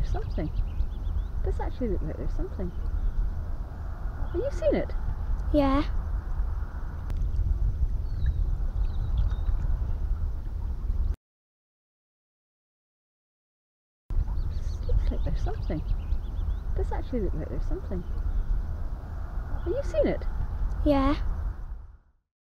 there's something. It does actually look like there's something. Have you seen it? Yeah. It looks like there's something. It does actually look like there's something. Have you seen it? Yeah.